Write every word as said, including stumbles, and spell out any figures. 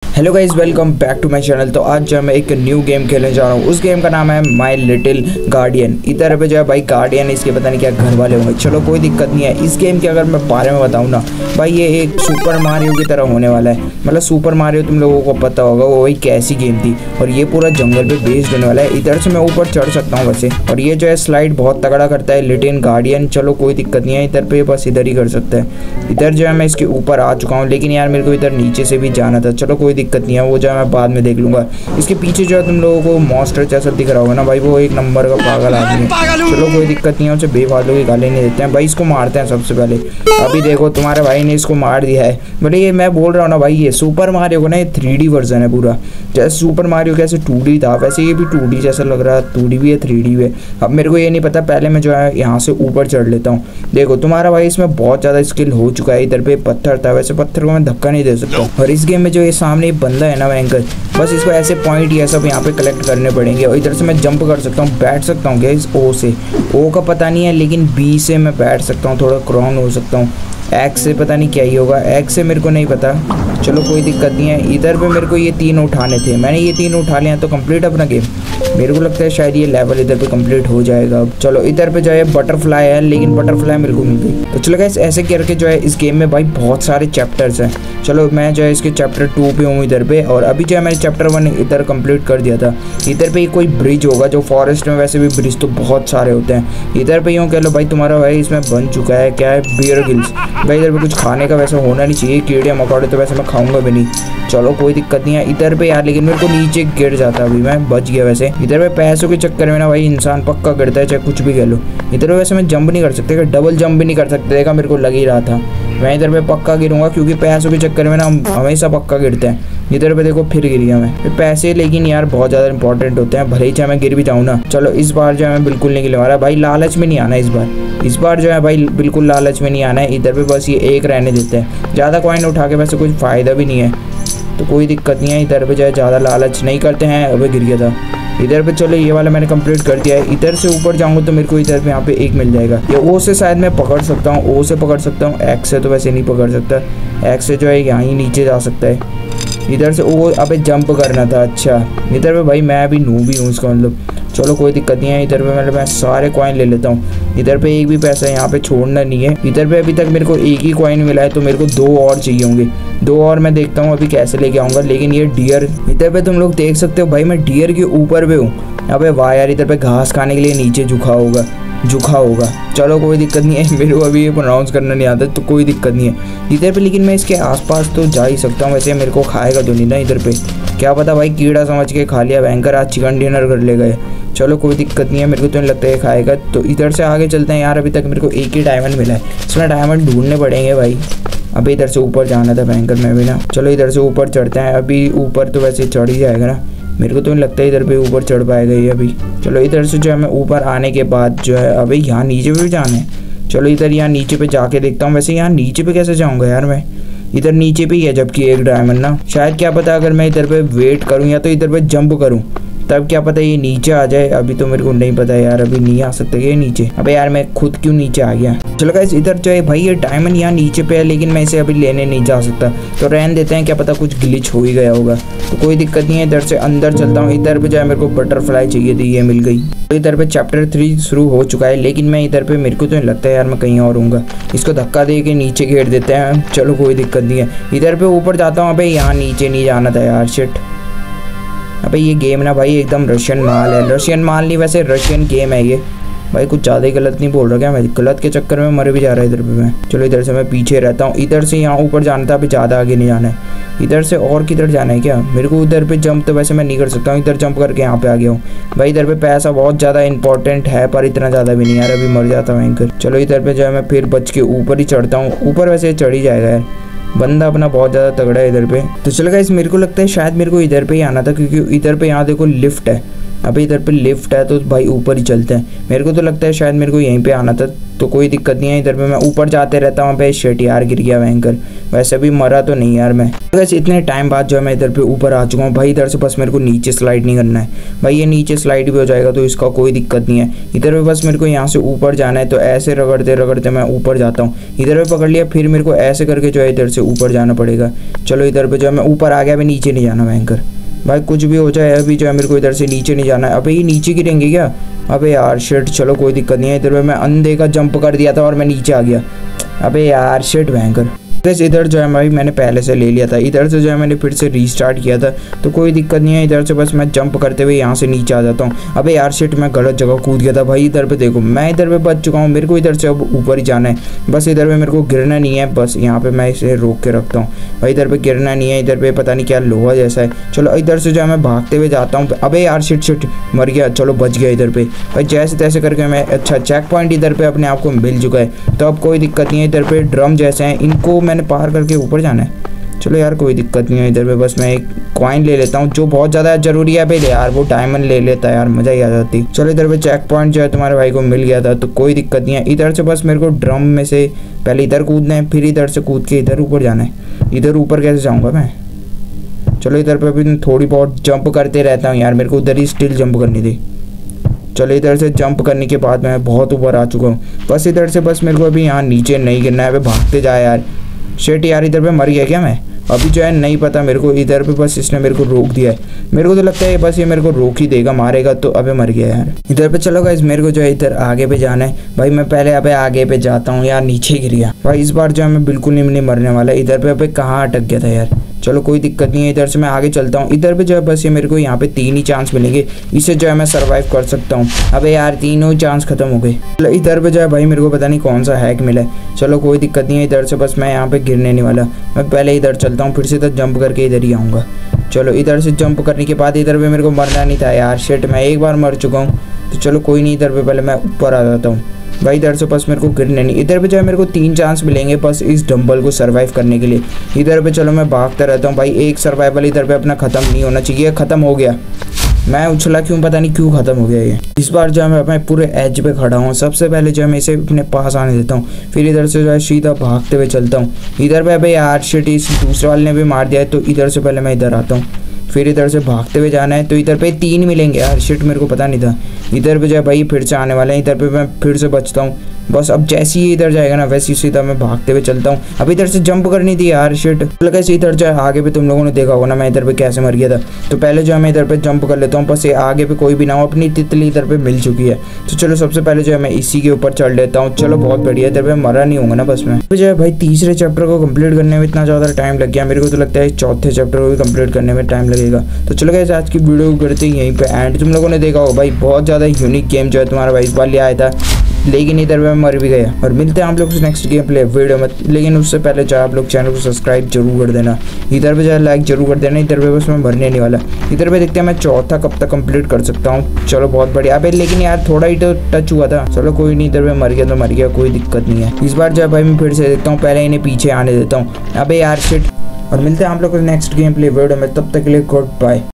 Hello guys, welcome back to my channel. तो आज जो है मैं एक न्यू गेम खेलने जा रहा हूँ। उस गेम का नाम है माय लिटिल गार्डियन। इधर पे जो है भाई गार्डियन, इसके पता नहीं क्या घर वाले होंगे। चलो कोई दिक्कत नहीं है। इस गेम के अगर मैं बारे में बताऊँ ना भाई, ये एक सुपर मारियो की तरह होने वाला है। मतलब सुपर मारियो तुम लोगों को पता होगा, वो वही कैसी गेम थी और ये पूरा जंगल पे बेस्ड होने वाला है। इधर से मैं ऊपर चढ़ सकता हूँ वैसे, और ये जो है स्लाइड बहुत तगड़ा करता है लिटिल गार्डियन। चलो कोई दिक्कत नहीं है, इधर पे बस इधर ही कर सकता है। इधर जो है मैं इसके ऊपर आ चुका हूँ, लेकिन यार मेरे को इधर नीचे से भी जाना था। चलो कोई दिक्कत नहीं है, वो जो है मैं बाद में देख लूंगा। इसके पीछे जो है तुम लोगों को मॉन्स्टर जैसा दिख रहा होगा ना भाई, वो एक नंबर का पागल आदमी है। चलो कोई दिक्कत नहीं है, उसे बेफालतू की गाली नहीं देते हैं भाई। इसको मारते हैं सबसे पहले। अभी देखो तुम्हारे भाई ने इसको मार दिया है। बट ये मैं बोल रहा हूँ ना भाई, ये सुपर मारियो का ना ये थ्री डी वर्जन है पूरा। जैसे सुपर मारियो कैसे टू डी था, वैसे ये भी टू डी जैसा लग रहा है। टू डी भी है, थ्री डी भी है। अब मेरे को ये नहीं पता, पहले मैं जो है यहाँ से ऊपर चढ़ लेता हूँ। देखो तुम्हारा भाई इसमें बहुत ज़्यादा स्किल हो चुका है। इधर पे पत्थर था, वैसे पत्थर को मैं धक्का नहीं दे सकता। और इस गेम में जो ये सामने बंदा है ना भयंकर, बस इसको ऐसे पॉइंट ये सब यहाँ पे कलेक्ट करने पड़ेंगे। और इधर से मैं जंप कर सकता हूँ, बैठ सकता हूँ गाइस ओ से। ओ का पता नहीं है, लेकिन बी से मैं बैठ सकता हूँ, थोड़ा क्राउन हो सकता हूँ। एक्स से पता नहीं क्या ही होगा, एक्स से मेरे को नहीं पता। चलो कोई दिक्कत नहीं है। इधर पे मेरे को ये तीन उठाने थे, मैंने ये तीन उठा लिया तो कंप्लीट अपना गेम। मेरे को लगता है शायद ये लेवल इधर पे कंप्लीट हो जाएगा। चलो इधर पे जो है बटरफ्लाई है, लेकिन बटरफ्लाई मेरे को मिल गई। तो चलो गाइस, ऐसे करके जो है इस गेम में भाई बहुत सारे चैप्टर्स हैं। चलो मैं जो है इसके चैप्टर टू पे हूँ इधर पे, और अभी जो है मैंने चैप्टर वन इधर कंप्लीट कर दिया था। इधर पे कोई ब्रिज होगा, जो फॉरेस्ट में वैसे भी ब्रिज तो बहुत सारे होते हैं। इधर पे यूँ कह लो भाई तुम्हारा भाई इसमें बन चुका है, क्या है, बियर गिल्स। भाई इधर पे कुछ खाने का वैसे होना नहीं चाहिए, कीड़े मकोड़े तो वैसे मैं खाऊंगा भी नहीं। चलो कोई दिक्कत नहीं है। इधर पे यार लेकिन मेरे को नीचे गिर जाता, अभी मैं बच गया। वैसे इधर पे पैसों के चक्कर में ना भाई इंसान पक्का गिरता है, चाहे कुछ भी कह लो। इधर पे वैसे मैं जंप नहीं कर सकते, डबल जंप भी नहीं कर सकते। देखा, मेरे को लग ही रहा था मैं इधर पे पक्का गिरूंगा, क्योंकि पैसों के चक्कर में ना हम हमेशा पक्का गिरते हैं। इधर पे देखो फिर गिर गया मैं। पैसे लेकिन यार बहुत ज़्यादा इंपॉर्टेंट होते हैं, भले ही चाहे मैं गिर भी जाऊँ ना। चलो इस बार जो है मैं बिल्कुल नहीं गिरवा रहा भाई, लालच में नहीं आना इस बार। इस बार जो है भाई बिल्कुल लालच में नहीं आना है। इधर पे बस ये एक रहने देते हैं, ज़्यादा कॉइन उठा के वैसे कुछ फ़ायदा भी नहीं है, तो कोई दिक्कत नहीं है। इधर पे जो है ज़्यादा लालच नहीं करते हैं। अबे गिर गया था इधर पे। चलो ये वाला मैंने कंप्लीट कर दिया है। इधर से ऊपर जाऊंगा तो मेरे को इधर पे यहाँ पे एक मिल जाएगा। ये ओ से शायद मैं पकड़ सकता हूँ, ओ से पकड़ सकता हूँ, एक्स से तो वैसे नहीं पकड़ सकता। एक्स से जो है यहाँ ही नीचे जा सकता है। इधर से ओ अबे जंप करना था। अच्छा इधर पे भाई मैं भी नूब भी हूँ इसका मतलब। चलो कोई दिक्कत नहीं है। इधर पे मतलब मैं सारे कॉइन ले लेता हूँ। इधर पे एक भी पैसा यहाँ पे छोड़ना नहीं है। इधर पे अभी तक मेरे को एक ही कॉइन मिला है, तो मेरे को दो और चाहिए होंगे। दो और मैं देखता हूँ अभी कैसे लेके आऊँगा। लेकिन ये डियर, इधर पे तुम लोग देख सकते हो भाई मैं डियर के ऊपर पे हूँ। अबे वाह यार, इधर पे घास खाने के लिए नीचे झुका होगा झुका होगा चलो कोई दिक्कत नहीं है। मेरे को अभी ये प्रोनाउंस करना नहीं आता, तो कोई दिक्कत नहीं है इधर पे। लेकिन मैं इसके आसपास तो जा ही सकता हूँ। वैसे मेरे को खाएगा तो नहीं ना इधर पे, क्या पता भाई कीड़ा समझ के खा लिया भयंकर, आज चिकन डिनर कर ले गए। चलो कोई दिक्कत नहीं है, मेरे को तो नहीं लगता है खाएगा। तो इधर से आगे चलते हैं यार। अभी तक मेरे को एक ही डायमंड मिला है, इसमें डायमंड ढूंढने पड़ेंगे भाई। अभी इधर से ऊपर जाना था भयंकर में भी ना। चलो इधर से ऊपर चढ़ते हैं। अभी ऊपर तो वैसे चढ़ ही जाएगा ना, मेरे को तो नहीं लगता है इधर पे ऊपर चढ़ पाएगा ये अभी। चलो इधर से जो है मैं ऊपर आने के बाद जो है अभी यहाँ नीचे पे भी जाना है। चलो इधर यहाँ नीचे पे जाके देखता हूँ। वैसे यहाँ नीचे पे कैसे जाऊँगा यार मैं, इधर नीचे पे ही है जबकि एक डायमंड ना। शायद क्या पता अगर मैं इधर पे वेट करूँ या तो इधर पे जंप करूँ, तब क्या पता ये नीचे आ जाए। अभी तो मेरे को नहीं पता यार, अभी नहीं आ सकते ये नीचे। अबे यार मैं खुद क्यों नीचे आ गया। चलो गाइस इधर जो है भाई ये डायमंड यहाँ नीचे पे है, लेकिन मैं इसे अभी लेने नहीं जा सकता, तो रहने देते हैं। क्या पता कुछ ग्लिच हो ही गया होगा, तो कोई दिक्कत नहीं है। इधर से अंदर चलता हूँ। इधर पे जो है मेरे को बटरफ्लाई चाहिए थी, ये मिल गई। तो इधर पे चैप्टर थ्री शुरू हो चुका है, लेकिन मैं इधर पे मेरे को तो नहीं लगता है यार मैं कहीं और हूँगा। इसको धक्का दे के नीचे घेर देते हैं। चलो कोई दिक्कत नहीं है। इधर पे ऊपर जाता हूँ। अबे यहाँ नीचे नहीं जाना था यार, शिट। अबे ये गेम ना भाई एकदम रशियन माल है। रशियन माल नहीं, वैसे रशियन गेम है ये भाई। कुछ ज़्यादा ही गलत नहीं बोल रहा क्या मैं, गलत के चक्कर में मर भी जा रहा है इधर पे मैं। चलो इधर से मैं पीछे रहता हूँ। इधर से यहाँ ऊपर जाना था, अभी ज़्यादा आगे नहीं जाना है। इधर से और किधर जाना है क्या मेरे को। उधर पे जंप तो वैसे मैं नहीं कर सकता हूँ, इधर जंप करके यहाँ पे आ गया हूँ भाई। इधर पे पैसा बहुत ज़्यादा इंपॉर्टेंट है, पर इतना ज़्यादा भी नहीं यार, अभी मर जाता हूँ एंकर। चलो इधर पे जो है मैं फिर बच के ऊपर ही चढ़ता हूँ। ऊपर वैसे चढ़ ही जाएगा यार, बंदा अपना बहुत ज़्यादा तगड़ा है इधर पे। तो चलो गाइस मेरे को लगता है शायद मेरे को इधर पे ही आना था, क्योंकि इधर पे यहाँ देखो लिफ्ट है। अभी इधर पे लिफ्ट है तो भाई ऊपर ही चलते हैं। मेरे को तो लगता है शायद मेरे को यहीं पे आना था, तो कोई दिक्कत नहीं है। इधर पे मैं ऊपर जाते रहता हूँ। भाई शेट यार गिर गया भयंकर, वैसे भी मरा तो नहीं यार मैं। बस इतने टाइम बाद जो है मैं इधर पे ऊपर आ चुका हूँ भाई। इधर से बस मेरे को नीचे स्लाइड नहीं करना है भाई, ये नीचे स्लाइड भी हो जाएगा तो इसका कोई दिक्कत नहीं है। इधर पे बस मेरे को यहाँ से ऊपर जाना है, तो ऐसे रगड़ते रगड़ते मैं ऊपर जाता हूँ। इधर पे पकड़ लिया, फिर मेरे को ऐसे करके जो है इधर से ऊपर जाना पड़ेगा। चलो इधर पे जो है मैं ऊपर आ गया, अभी नीचे नहीं जाना भयंकर भाई, कुछ भी हो जाए अभी जो है मेरे को इधर से नीचे नहीं जाना है। अबे ये नीचे गिरेंगे क्या? अबे यार शिट, चलो कोई दिक्कत नहीं है। इधर पे मैं अंधे का जंप कर दिया था और मैं नीचे आ गया। अबे यार शिट भयंकर। बस इधर जो है भाई मैंने पहले से ले लिया था, इधर से जो है मैंने फिर से रीस्टार्ट किया था, तो कोई दिक्कत नहीं है। इधर से बस मैं जंप करते हुए यहाँ से नीचे आ जाता हूँ। अबे यार शिट, मैं गलत जगह कूद गया था भाई। इधर पे देखो मैं इधर पे बच चुका हूँ, मेरे को इधर से अब ऊपर ही जाना है। बस इधर पे मेरे को गिरना नहीं है, बस यहाँ पे मैं इसे रोक के रखता हूँ भाई। इधर पे गिरना नहीं है, इधर पे पता नहीं क्या लोहा जैसा है। चलो इधर से जो है मैं भागते हुए जाता हूँ। अबे यार शिट शिट, मर गया। चलो बच गया इधर पे भाई, जैसे तैसे करके मैं। अच्छा चेक पॉइंट इधर पे अपने आप को मिल चुका है, तो अब कोई दिक्कत नहीं है। इधर पे ड्रम जैसे हैं, इनको मैंने पार करके ऊपर जाना है। चलो यार कोई दिक्कत नहीं है। इधर पे बस मैं एक कॉइन ले लेता हूँ जो बहुत ज़्यादा ज़रूरी है। भाई यार वो डायमंड ले लेता है यार, मज़ा ही आ जाती। चलो इधर पे चेक पॉइंट जो है तुम्हारे भाई को मिल गया था, तो कोई दिक्कत नहीं है। इधर से बस मेरे को ड्रम में से पहले इधर कूदना है, फिर इधर से कूद के इधर ऊपर जाना है। इधर ऊपर कैसे जाऊँगा मैं? चलो इधर पर भी थोड़ी बहुत जंप करते रहता हूँ यार, मेरे को उधर ही स्टिल जंप करनी थी। चलो इधर से जंप करने के बाद मैं बहुत ऊपर आ चुका हूँ। बस इधर से बस मेरे को अभी यहाँ नीचे नहीं गिरना है। भागते जाए यार। शेट यार, इधर पे मर गया क्या मैं? अभी जो है नहीं पता मेरे को। इधर पे बस इसने मेरे को रोक दिया है, मेरे को तो लगता है बस ये मेरे को रोक ही देगा, मारेगा तो। अबे मर गया यार। इधर पे चलो गाइस, मेरे को जो है इधर आगे पे जाना है भाई। मैं पहले अबे आगे पे जाता हूँ यार, नीचे गिर गया भाई। इस बार जो है मैं बिल्कुल नहीं, नहीं मरने वाला। इधर पे अबे कहाँ अटक गया था यार। चलो कोई दिक्कत नहीं है, इधर से मैं आगे चलता हूँ। इधर पे जो है बस ये मेरे को यहाँ पे तीन ही चांस मिलेंगे, इससे जो है मैं सरवाइव कर सकता हूँ। अबे यार तीनों चांस खत्म हो गए। चलो इधर पे जो है भाई मेरे को पता नहीं कौन सा हैक मिला है। चलो कोई दिक्कत नहीं है, इधर से बस मैं यहाँ पे गिरने नहीं वाला। मैं पहले इधर चलता हूँ, फिर से इधर जंप करके इधर ही आऊँगा। चलो इधर से जंप करने के बाद इधर पे मेरे को मरना नहीं था यार। शिट, मैं एक बार मर चुका हूँ, तो चलो कोई नहीं। इधर पे पहले मैं ऊपर आ जाता हूँ भाई। इधर से बस मेरे को गिरने नहीं। इधर पे जो है मेरे को तीन चांस मिलेंगे बस इस डंबल को सरवाइव करने के लिए। इधर पे चलो मैं भागता रहता हूँ भाई। एक सर्वाइवल इधर पे अपना ख़त्म नहीं होना चाहिए। ख़त्म हो गया, मैं उछला क्यों पता नहीं क्यों ख़त्म हो गया ये। इस बार जो है मैं अपने पूरे एज पे खड़ा हूँ। सबसे पहले जो है मैं इसे अपने पास आने देता हूँ, फिर इधर से जो है सीधा भागते हुए चलता हूँ। इधर पे भाई यार शिट, इस दूसरे वाले ने भी मार दिया है, तो इधर से पहले मैं इधर आता हूँ, फिर इधर से भागते हुए जाना है। तो इधर पे तीन मिलेंगे यार। शिट, मेरे को पता नहीं था। इधर पे जो है भाई फिर से आने वाले हैं। इधर पे मैं फिर से बचता हूँ। बस अब जैसे ही इधर जाएगा ना वैसे ही सीधा मैं भागते हुए चलता हूँ। अब इधर से जंप करनी थी यार। शिट, कैसे इधर जो है आगे पे तुम लोगों ने देखा होगा ना मैं इधर पे कैसे मर गया था। तो पहले जो है मैं इधर पे जंप कर लेता हूँ, बस ये आगे पे कोई भी ना हो। अपनी तितली इधर पे मिल चुकी है, तो चलो सबसे पहले जो है मैं इसी के ऊपर चढ़ लेता हूँ। चलो बहुत बढ़िया, इधर पे मरा नहीं होगा ना बस मैं। तो जो है भाई तीसरे चैप्टर को कंप्लीट करने में इतना ज़्यादा टाइम लग गया, मेरे को तो लगता है चौथे चैप्टर को भी कंप्लीट करने में टाइम लगेगा। तो चलो गाइस आज की वीडियो को करते हैं यहीं पे एंड। तुम लोगों ने देखा हो भाई बहुत ज़्यादा यूनिक गेम जो है तुम्हारा भाई इस बार ले आया था, लेकिन इधर मैं मर भी गया। और मिलते हैं आप लोग नेक्स्ट गेम प्ले वीडियो में, लेकिन उससे पहले चाहे आप लोग चैनल को सब्सक्राइब जरूर कर देना। इधर पे चाहे लाइक जरूर कर देना। इधर पे बस मैं भरने नहीं वाला। इधर पे देखते हैं मैं चौथा कब तक कंप्लीट कर सकता हूँ। चलो बहुत बढ़िया। अबे लेकिन यार थोड़ा ही तो टच हुआ था। चलो कोई नहीं, इधर पे मर गया तो मर गया, कोई दिक्कत नहीं है। इस बार जो है भाई मैं फिर से देखता हूँ, पहले इन्हें पीछे आने देता हूँ। अबे यार शिट। और मिलते हैं आप लोग नेक्स्ट गेम प्ले वीडियो में, तब तक के लिए गुड बाय।